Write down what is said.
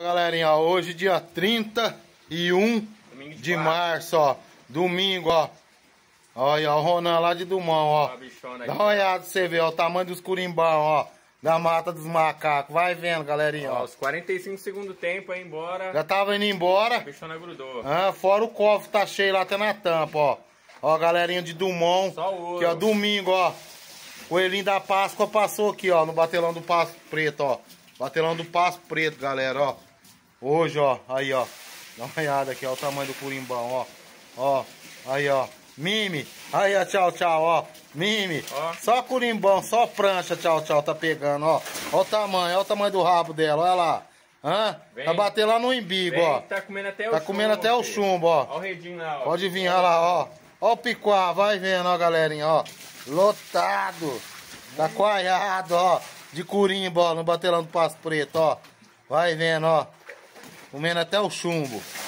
Galerinha, ó, hoje dia 31 de março, ó. Domingo, ó. Olha, ó, o Ronan lá de Dumão, ó. Dá uma olhada pra você ver, ó, o tamanho dos curimbão, ó. Da mata dos macacos. Vai vendo, galerinha, ó. Os 45 segundos tempo aí embora. Já tava indo embora. A bichona grudou. Ah, fora o cofre, tá cheio lá até na tampa, ó. Ó, galerinha de Dumont. Só o ouro. Aqui, ó, domingo, ó. Coelhinho da Páscoa passou aqui, ó, no batelão do Passo Preto, ó. Batelão do Passo Preto, galera, ó. Hoje, ó, aí, ó. Dá uma olhada aqui, ó, o tamanho do curimbão, ó. Ó, aí, ó. Mime. Aí, ó, tchau, tchau, ó. Mime. Ó. Só curimbão, só prancha, tchau, tchau, tá pegando, ó. Ó o tamanho do rabo dela, olha lá. Hã? Vem. Tá batendo lá no embigo, Vem, ó. tá comendo até o Tá chumbo. comendo até o chumbo, ó. Ó o redinho lá, ó. Pode vir, olha lá, ó. Ó o picuá, vai vendo, ó, galerinha, ó. Lotado. Tá coalhado, ó. De curimbo, ó, no batelão do Passo Preto, ó. Vai vendo, ó. Comendo até o chumbo.